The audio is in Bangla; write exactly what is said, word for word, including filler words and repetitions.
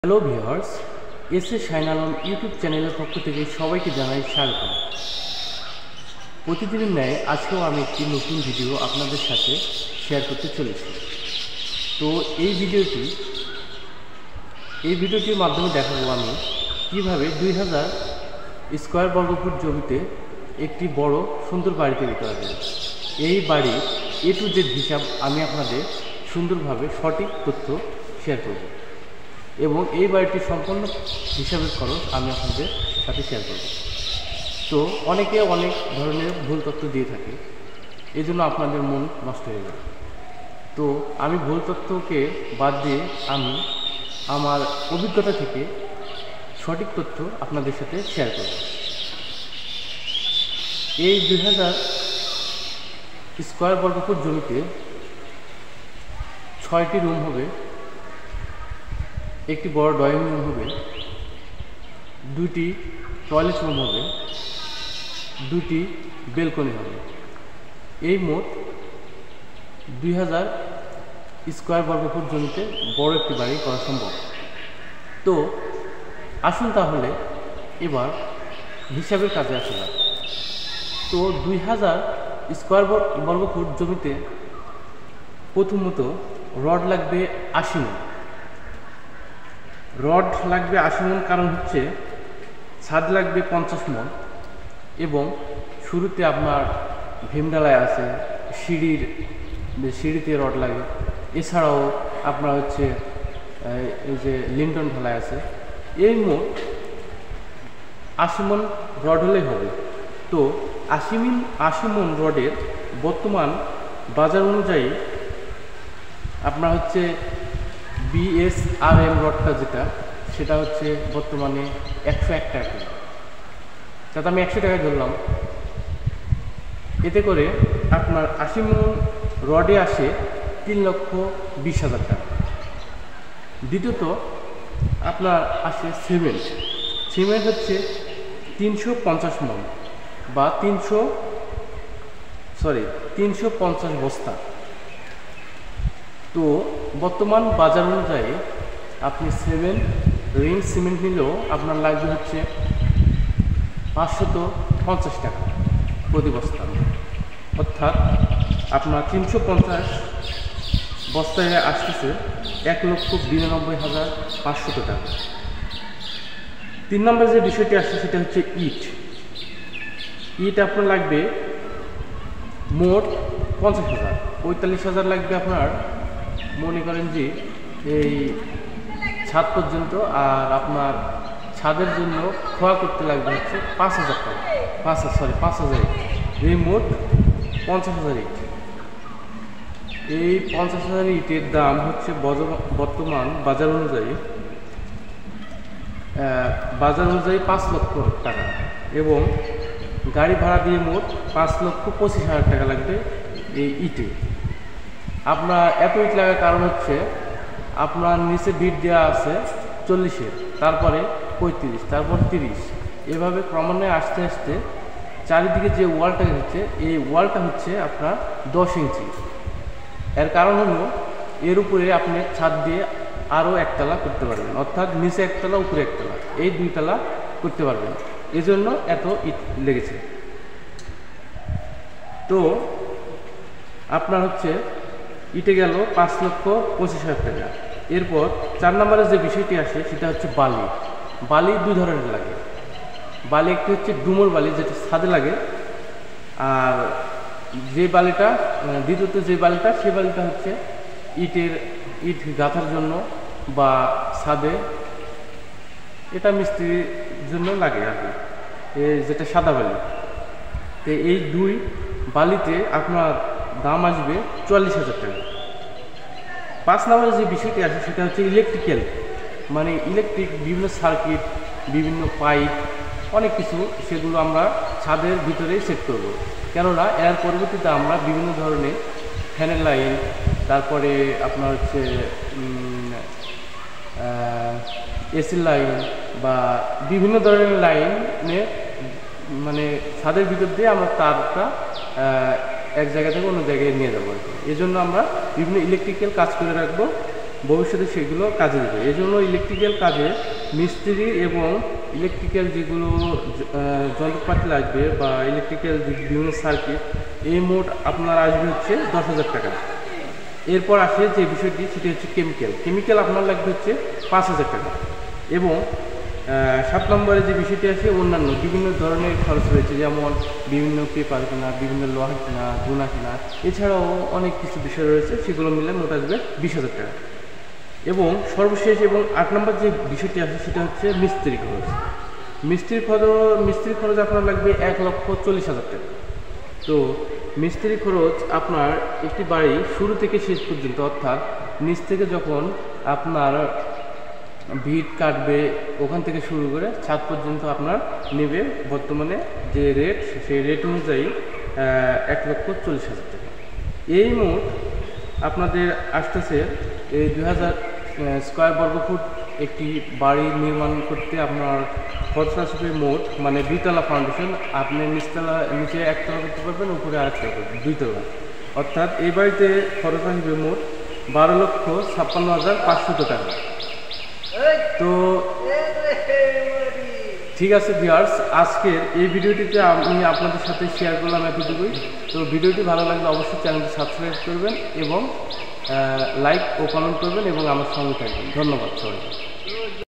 Hello viewers, S A Shine Alam YouTube চ্যানেলের পক্ষ থেকে সবাইকে জানাই স্বাগত। প্রতিদিনের ন্যায় আজকেও আমি একটি নতুন ভিডিও আপনাদের সাথে শেয়ার করতে চলেছি। তো এই ভিডিওটি এই ভিডিওটির মাধ্যমে দেখাবো আমি কীভাবে দুই হাজার স্কোয়ার বর্গফুট জমিতে একটি বড় সুন্দর বাড়ি তৈরি করা যায়। এই বাড়ির এ টু জেড হিসাব আমি আপনাদের সুন্দরভাবে সঠিক তথ্য শেয়ার করব এবং এই বাড়িটির সম্পূর্ণ হিসাবের খরচ আমি আপনাদের সাথে শেয়ার করব। তো অনেকে অনেক ধরনের ভুল তথ্য দিয়ে থাকে, এই জন্য আপনাদের মন নষ্ট হয়ে যায়। তো আমি ভুল তথ্যকে বাদ দিয়ে আমি আমার অভিজ্ঞতা থেকে সঠিক তথ্য আপনাদের সাথে শেয়ার করব। এই দুই হাজার স্কোয়ার বর্গফুট জমিতে ছয়টি রুম হবে, একটি বড় ড্রয়িং রুম হবে, দুটি টয়লেট রুম হবে, দুটি বেলকনি হবে। এই মোট দুই হাজার স্কোয়ার বর্গফুট জমিতে বড় একটি বাড়ি করা সম্ভব। তো আসুন তাহলে এবার হিসাবের কাজে আসা যাক। তো দুই হাজার স্কোয়ার বর্গফুট জমিতে প্রথমত রড লাগবে আশি মণ। রড লাগবে আশি মণ কারণ হচ্ছে ছাদ লাগবে পঞ্চাশ মণ এবং শুরুতে আপনার ভীমডালায় আছে, সিঁড়ির সিঁড়িতে রড লাগে, এছাড়াও আপনার হচ্ছে এই যে লিন্টন ঢালাই আছে। এই মোট আশি মণ রড হলেই হবে। তো আশি মিন আশি মণ রডের বর্তমান বাজার অনুযায়ী আপনার হচ্ছে বিএসআরএম রডটা যেটা সেটা হচ্ছে বর্তমানে একশো এক টাকা করে। তাতে আমি একশো টাকায় ধরলাম। এতে করে আপনার আশি মণ রডে আসে তিন লক্ষ বিশ হাজার টাকা। দ্বিতীয়ত আপনার আসে সিমেন্ট। সিমেন্ট হচ্ছে তিনশো পঞ্চাশ মণ বা তিনশো সরি তিনশো পঞ্চাশ বস্তা। তো বর্তমান বাজার অনুযায়ী আপনি সেভেন রিং সিমেন্ট নিলেও আপনার লাগবে হচ্ছে পাঁচশত পঞ্চাশ টাকা প্রতি বস্তা, অর্থাৎ আপনার তিনশো পঞ্চাশ বস্তায় আসতেছে এক লক্ষ বিরানব্বই হাজার পাঁচশত টাকা। তিন নম্বরে যে বিষয়টি আসছে সেটা হচ্ছে ইট। ইট আপনার লাগবে মোট পঞ্চাশ হাজার পঁয়তাল্লিশ হাজার লাগবে আপনার মনে করেন যে এই ছাদ পর্যন্ত, আর আপনার ছাদের জন্য খোয়া করতে লাগবে হচ্ছে পাঁচ হাজার টাকা পাঁচ হাজার সরি পাঁচ হাজার ইট। এই মোট পঞ্চাশ হাজার ইট। এই পঞ্চাশ হাজার ইটের দাম হচ্ছে বর্তমান বাজার অনুযায়ী বাজার অনুযায়ী পাঁচ লক্ষ টাকা এবং গাড়ি ভাড়া দিয়ে মোট পাঁচ লক্ষ পঁচিশ হাজার টাকা লাগবে এই ইটে। আপনার এত ইট লাগার কারণ হচ্ছে আপনার নিচে বিট দেওয়া আছে চল্লিশের, তারপরে পঁয়ত্রিশ, তারপর তিরিশ, এভাবে ক্রমান্বয়ে আসতে আসতে চারিদিকে যে ওয়ালটা হচ্ছে এই ওয়ালটা হচ্ছে আপনার দশ ইঞ্চি। এর কারণ হলো এর উপরে আপনি ছাদ দিয়ে আরও একতলা করতে পারবেন, অর্থাৎ নিচে একতলা উপরে একতলা, এই দুইতলা করতে পারবেন। এই জন্য এত ইট লেগেছে। তো আপনার হচ্ছে ইটে গেল পাঁচ লক্ষ পঁচিশ হাজার টাকা। এরপর চার নম্বরে যে বিষয়টি আসে সেটা হচ্ছে বালি। বালি দুই ধরনের লাগে। বালি একটি হচ্ছে ডুমুর বালি যেটা ছাদে লাগে, আর যে বালিটা দ্বিতীয়ত যে বালিটা সেই বালিটা হচ্ছে ইটের ইট গাঁথার জন্য বা ছাদে, এটা মিস্ত্রির জন্য লাগে আর কি, যেটা সাদা বালি। তো এই দুই বালিতে আপনার দাম আসবে চুয়াল্লিশ হাজার টাকা। পাঁচ নম্বরে যে বিষয়টি আছে সেটা হচ্ছে ইলেকট্রিক্যাল, মানে ইলেকট্রিক বিভিন্ন সার্কিট, বিভিন্ন পাইপ, অনেক কিছু, সেগুলো আমরা ছাদের ভিতরেই সেট করব। কেননা এর পরবর্তীতে আমরা বিভিন্ন ধরনের ফ্যানের লাইন, তারপরে আপনার হচ্ছে এসির লাইন বা বিভিন্ন ধরনের লাইনে মানে ছাদের ভিতর দিয়ে আমরা তারটা এক জায়গা থেকে অন্য জায়গায় নিয়ে যাবো আর কি। এই জন্য আমরা বিভিন্ন ইলেকট্রিক্যাল কাজ করে রাখবো ভবিষ্যতে সেগুলো কাজে দেবে। এই জন্য ইলেকট্রিক্যাল কাজে মিস্ত্রি এবং ইলেকট্রিক্যাল যেগুলো যন্ত্রপাতি লাগবে বা ইলেকট্রিক্যাল বিভিন্ন সার্কিট, এই মোট আপনার আসবে হচ্ছে দশ হাজার টাকা। এরপর আসে যে বিষয়টি, সেটি হচ্ছে কেমিক্যাল। কেমিক্যাল আপনার লাগবে হচ্ছে পাঁচ হাজার টাকা। এবং সাত নম্বরে যে বিষয়টি আছে অন্যান্য বিভিন্ন ধরনের খরচ রয়েছে, যেমন বিভিন্ন পেপার কেনা, বিভিন্ন লোহা কেনা, গুণা কেনা, এছাড়াও অনেক কিছু বিষয় রয়েছে, সেগুলো মিলে মোট আসবে বিশ হাজার টাকা। এবং সর্বশেষ এবং আট নম্বর যে বিষয়টি আছে সেটা হচ্ছে মিস্ত্রি খরচ। মিস্ত্রি খরচ মিস্ত্রি খরচ আপনার লাগবে এক লক্ষ চল্লিশ হাজার টাকা। তো মিস্ত্রি খরচ আপনার একটি বাড়ি শুরু থেকে শেষ পর্যন্ত, অর্থাৎ নিচ থেকে যখন আপনার ভিট কাটবে ওখান থেকে শুরু করে ছাদ পর্যন্ত আপনার নেবে বর্তমানে যে রেট, সেই রেট অনুযায়ী এক লক্ষ চল্লিশ হাজার টাকা। এই মোট আপনাদের আসতেছে এই দুই হাজার স্কোয়ার বর্গফুট একটি বাড়ি নির্মাণ করতে আপনার খরচ আসবে মোট, মানে দুইতলা ফাউন্ডেশন, আপনি নিচতলা নিচে একতলা করতে পারবেন, উপরে আরেকতলা করবেন, দুইতলা। অর্থাৎ এই বাড়িতে খরচ আসবে মোট বারো লক্ষ ছাপ্পান্ন হাজার পাঁচশত টাকা। তো ঠিক আছে ভিউয়ার্স, আজকের এই ভিডিওটিতে আমি আপনাদের সাথে শেয়ার করলাম এতটুকুই। তো ভিডিওটি ভালো লাগলে অবশ্যই চ্যানেলটি সাবস্ক্রাইব করবেন এবং লাইক ও কমেন্ট করবেন এবং আমার সঙ্গে থাকবেন। ধন্যবাদ সবাইকে।